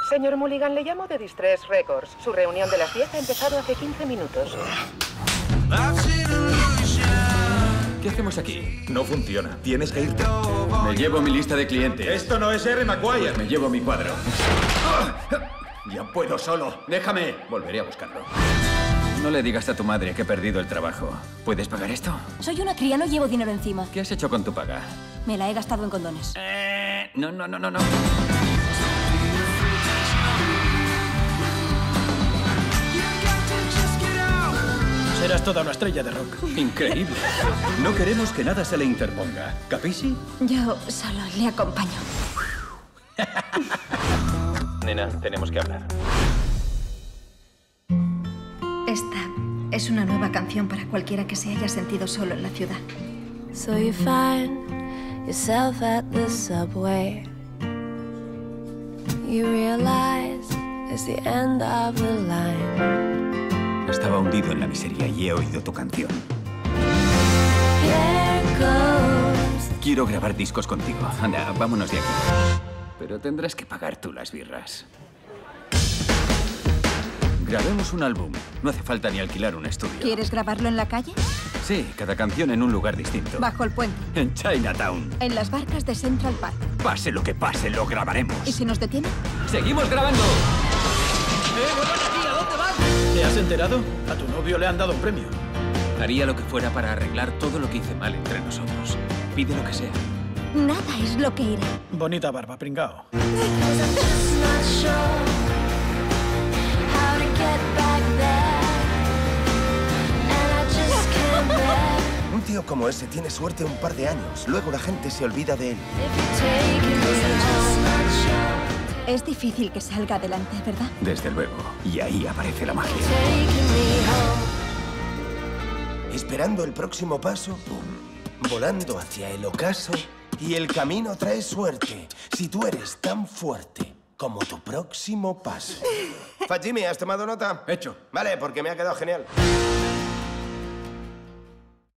Señor Mulligan, le llamo de Distress Records. Su reunión de las 10 ha empezado hace 15 minutos. ¿Qué hacemos aquí? No funciona. Tienes que irte. Me llevo mi lista de clientes. Esto no es R. Maguire. Me llevo mi cuadro. Ya puedo solo. Déjame. Volveré a buscarlo. No le digas a tu madre que he perdido el trabajo. ¿Puedes pagar esto? Soy una cría, no llevo dinero encima. ¿Qué has hecho con tu paga? Me la he gastado en condones. No. Serás toda una estrella de rock. Increíble. No queremos que nada se le interponga. ¿Capisci? Yo solo le acompaño. Nena, tenemos que hablar. Esta es una nueva canción para cualquiera que se haya sentido solo en la ciudad. So you find yourself at the subway. You realize it's the end of the line. Estaba hundido en la miseria y he oído tu canción. Here goes. Quiero grabar discos contigo. Anda, vámonos de aquí. Pero tendrás que pagar tú las birras. Grabemos un álbum. No hace falta ni alquilar un estudio. ¿Quieres grabarlo en la calle? Sí, cada canción en un lugar distinto. Bajo el puente. En Chinatown. En las barcas de Central Park. Pase lo que pase, lo grabaremos. ¿Y si nos detienen? ¡Seguimos grabando! ¡Vuelvan aquí! ¿A dónde van? ¿Te has enterado? A tu novio le han dado un premio. Haría lo que fuera para arreglar todo lo que hice mal entre nosotros. Pide lo que sea. Nada es lo que irá. Bonita barba, pringao. Because I'm just not sure how to get back there. And I just can't bear Un tío como ese tiene suerte un par de años. Luego la gente se olvida de él. if you're taking me home. Es difícil que salga adelante, ¿verdad? Desde luego. Y ahí aparece la magia. Taking me home. Esperando el próximo paso, ¡pum! Volando hacia el ocaso. Y el camino trae suerte. Si tú eres tan fuerte como tu próximo paso. Fajimi, ¿has tomado nota? Hecho. Vale, porque me ha quedado genial.